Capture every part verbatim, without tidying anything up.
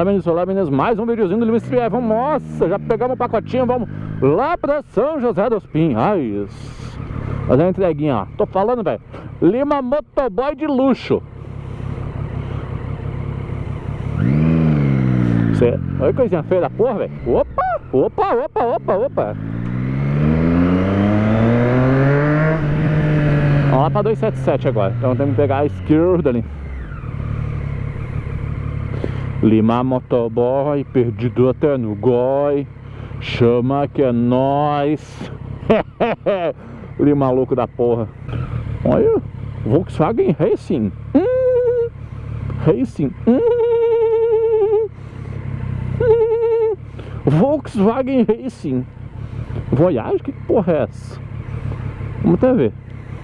Olá meninos, olá meninos, mais um videozinho do Lima Street. Vamos, nossa, já pegamos um pacotinho, vamos lá pra São José dos Pinhais. Ai, isso. Fazer uma entreguinha, ó. Tô falando, velho. Lima Motoboy de luxo. Cê... Olha que coisinha feia da porra, velho. Opa, opa, opa, opa, opa. Vamos lá pra duzentos e setenta e sete agora. Então temos que pegar a esquerda ali. Lima Motoboy, perdido até no goi. Chama que é nóis. Lima maluco da porra. Olha, Volkswagen Racing. Hum, Racing. Hum, hum, Volkswagen Racing. Voyage? Que porra é essa? Vamos até ver.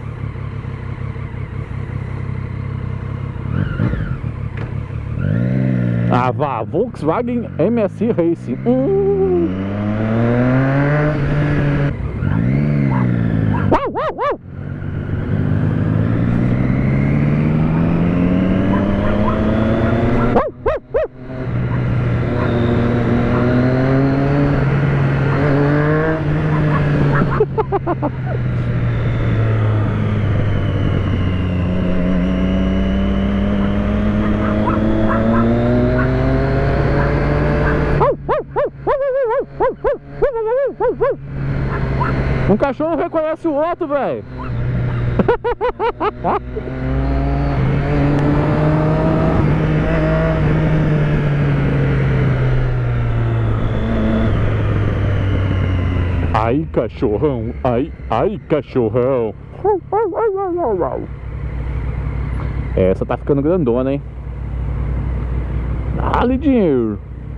Ah, vá, Volkswagen M S I Racing. Hum. Uau, uau, uau. Uau, uau, uau. Um cachorro reconhece o outro, velho. Ai, cachorrão. Ai, ai, cachorrão. Essa tá ficando grandona, hein? Dá-lhe dinheiro.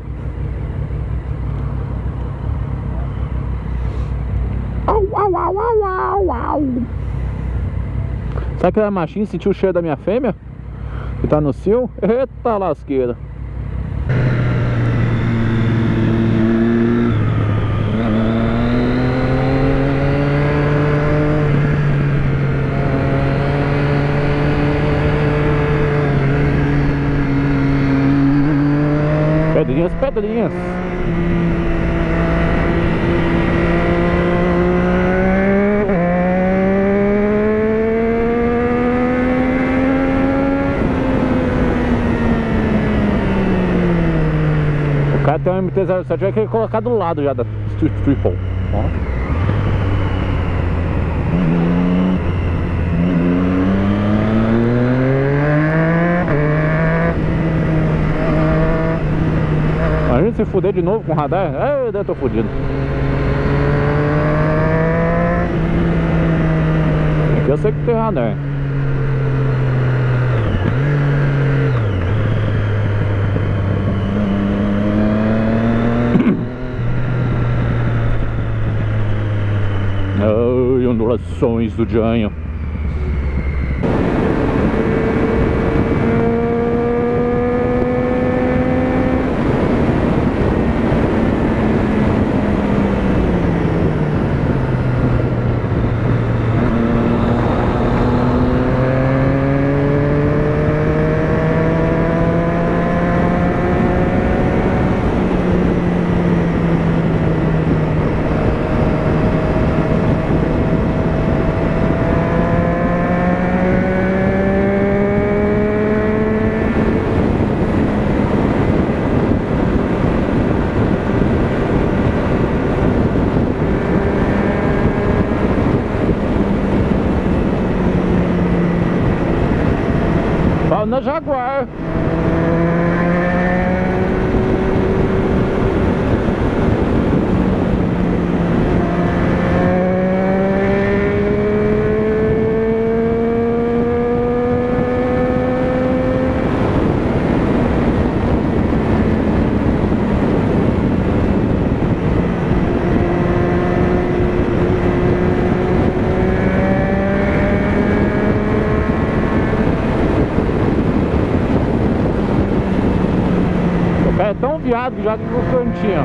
Au, au, au, au, au, au. Será que a machinha sentiu o cheiro da minha fêmea? Que tá no cio? Eita lasqueira. Pedrinhas, pedrinhas. O cara tem um M T zero sete, vai querer colocar do lado já da Street Triple. Ó. A gente se fuder de novo com o radar? É, eu tô fudido. Aqui eu sei que tem radar. Ai, ondulações do Janho. Na Jaguar. É tão viado que já que no cantinho.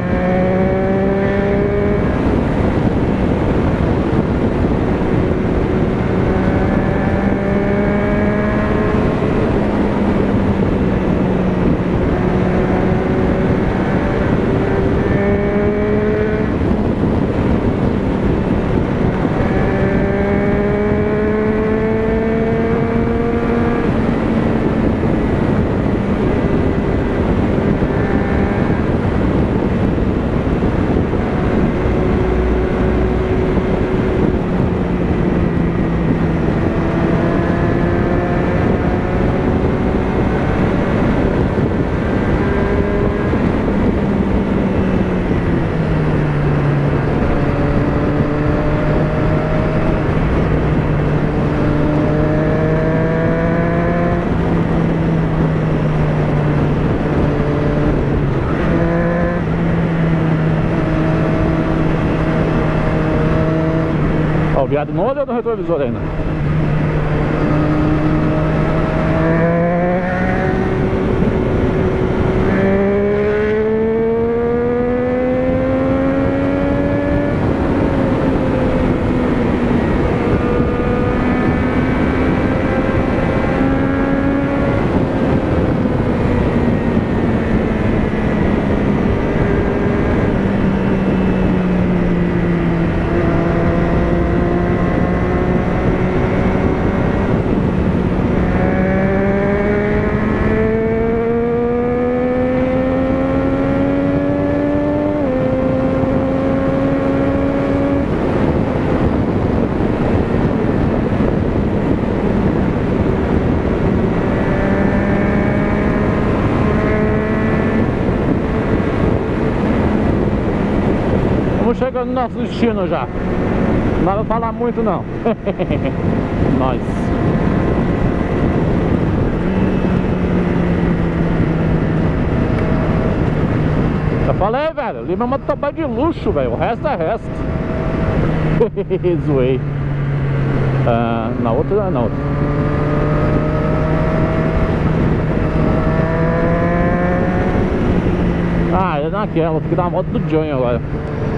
o viado não olhou no retrovisor ainda. Estamos chegando no nosso destino já. Não vai falar muito não. Nós. Eu falei, velho, Lima é motoboy de luxo, velho. O resto é resto. Zoei. Ah, na outra, na outra. Ah, é naquela, vou ter que dar a moto do Johnny agora.